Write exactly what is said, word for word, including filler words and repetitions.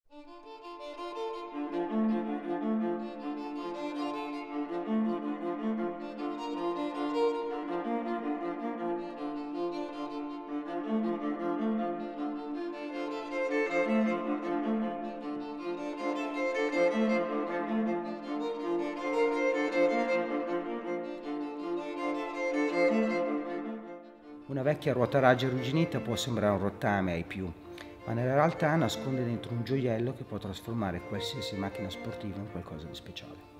Una vecchia ruota raggi arrugginita può sembrare un rottame ai più, ma nella realtà nasconde dentro un gioiello che può trasformare qualsiasi macchina sportiva in qualcosa di speciale.